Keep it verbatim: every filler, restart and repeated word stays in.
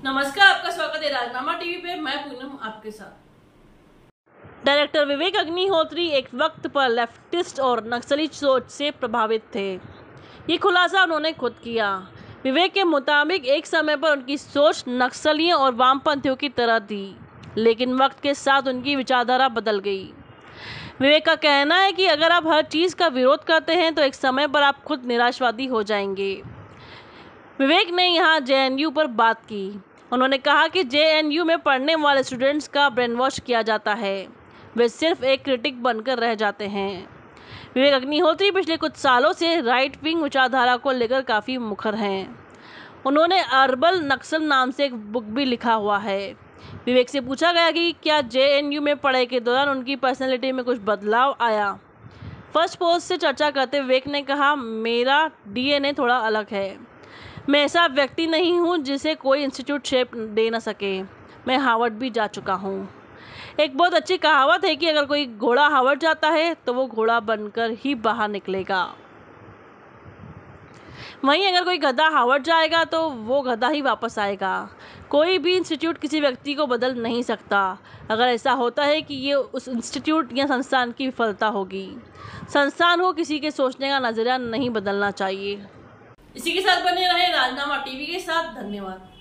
नमस्कार, आपका स्वागत है राजनामा टीवी पे। मैं पूनम आपके साथ। डायरेक्टर विवेक अग्निहोत्री एक वक्त पर लेफ्टिस्ट और नक्सली सोच से प्रभावित थे। ये खुलासा उन्होंने खुद किया। विवेक के मुताबिक एक समय पर उनकी सोच नक्सलियों और वामपंथियों की तरह थी, लेकिन वक्त के साथ उनकी विचारधारा बदल गई। विवेक का कहना है कि अगर आप हर चीज़ का विरोध करते हैं तो एक समय पर आप खुद निराशवादी हो जाएंगे। विवेक ने यहाँ जे एन यू पर बात की। उन्होंने कहा कि जे एन यू में पढ़ने वाले स्टूडेंट्स का ब्रेन वॉश किया जाता है, वे सिर्फ एक क्रिटिक बनकर रह जाते हैं। विवेक अग्निहोत्री पिछले कुछ सालों से राइट विंग विचारधारा को लेकर काफ़ी मुखर हैं। उन्होंने अर्बल नक्सल नाम से एक बुक भी लिखा हुआ है। विवेक से पूछा गया कि क्या जे एन यू में पढ़ाई के दौरान उनकी पर्सनैलिटी में कुछ बदलाव आया। फर्स्ट पोस्ट से चर्चा करते विवेक ने कहा, मेरा डी एन ए थोड़ा अलग है। मैं ऐसा व्यक्ति नहीं हूँ जिसे कोई इंस्टीट्यूट शेप दे ना सके। मैं हार्वर्ड भी जा चुका हूँ। एक बहुत अच्छी कहावत है कि अगर कोई घोड़ा हार्वर्ड जाता है तो वो घोड़ा बनकर ही बाहर निकलेगा, वहीं अगर कोई गधा हार्वर्ड जाएगा तो वो गधा ही वापस आएगा। कोई भी इंस्टीट्यूट किसी व्यक्ति को बदल नहीं सकता। अगर ऐसा होता है कि ये उस इंस्टीट्यूट या संस्थान की विफलता होगी। संस्थान को किसी के सोचने का नजरिया नहीं बदलना चाहिए। इसी के साथ बने रहे राजनामा टीवी के साथ। धन्यवाद।